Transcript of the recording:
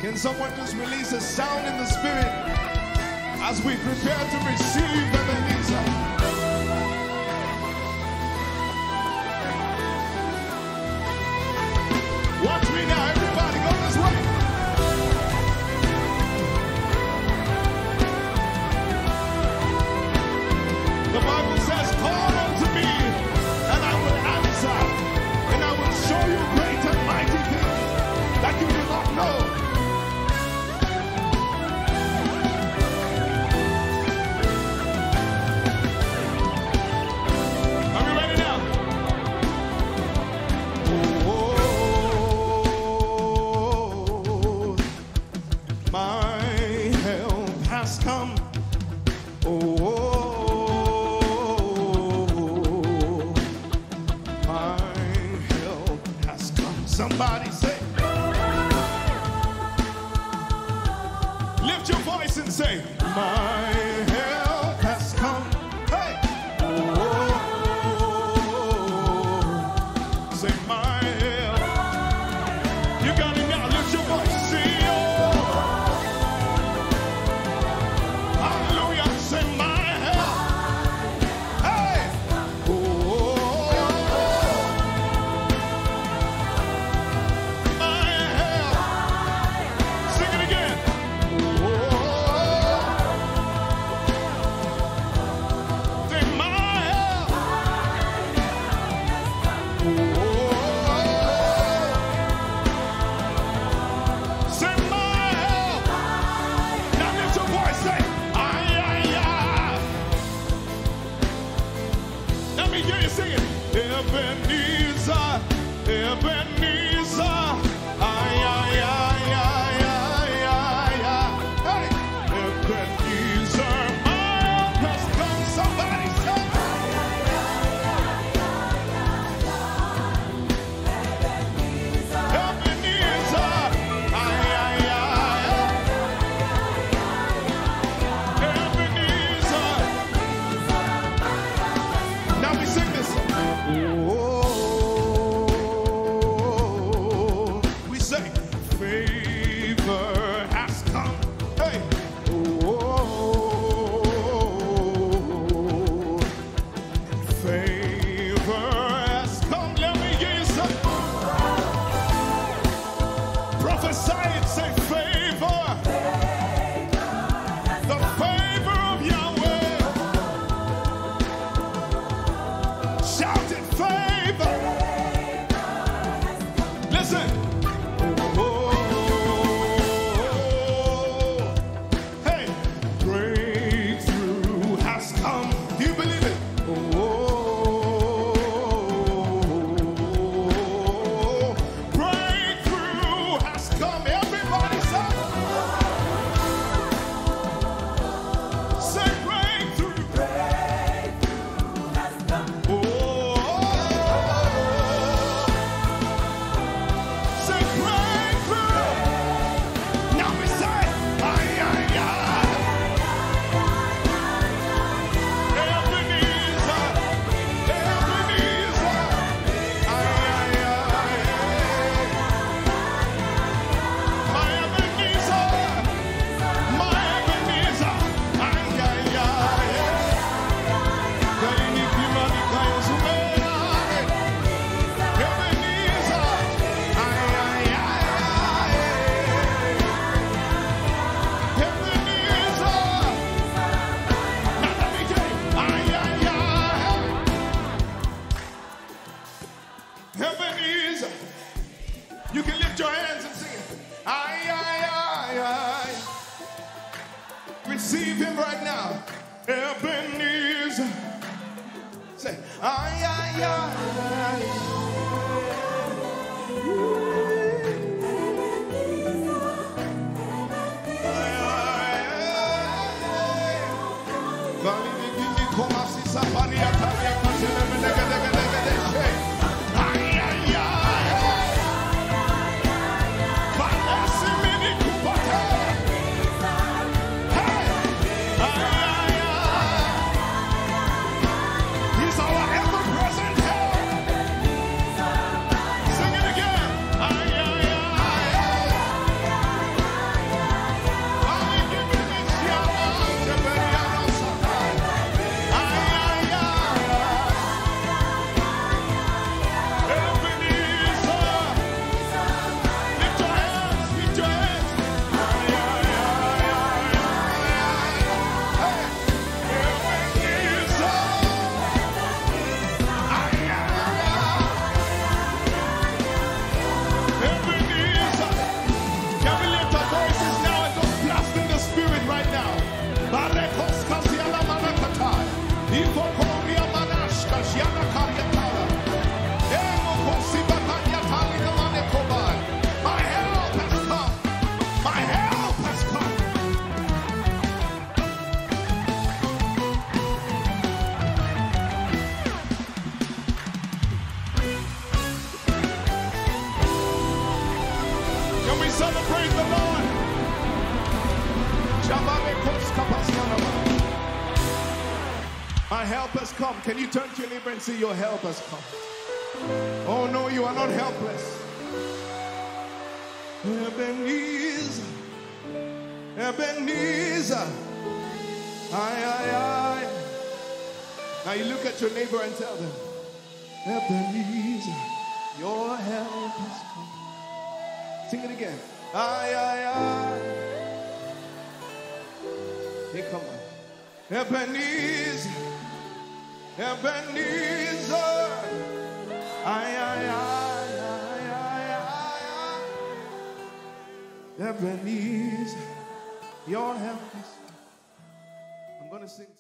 Can someone just release a sound in the spirit as we prepare to receive Ebenezer? Watch me now, everybody, go this way. The Bible says, call unto me, and I will answer, and I will show you great and mighty things that you do not know. Are we ready now? Oh, my help has come. Somebody say, lift your voice and say, my help has come. Hey, say my help. You got it now. Lift your voice. See, hallelujah. Say my help. Hey, Ebenezer, Ebenezer, ay, ay, ay, ay, ay, ay, ay. Hey, Ebenezer, my help has come. Somebody say, Ebenezer, ay, ay, ay, Ebenezer. Now we sing this song. You can lift your hands and sing it. Ay, ay, ay, ay. Receive him right now. Ebenezer. Say, ay, ay, ay, ay. He's our ever-present help. Praise the Lord. My help has come. Can you turn to your neighbor and say, your help has come? Oh no, you are not helpless. Ebenezer, Ebenezer. Aye, aye, aye. Now you look at your neighbor and tell them, Ebenezer, your help has come. Sing it again. Aye, aye, aye. Hey, come on. Ebenezer, Ebenezer. Aye, aye, aye, aye, aye, aye. Ebenezer, your help is come. I'm going to sing.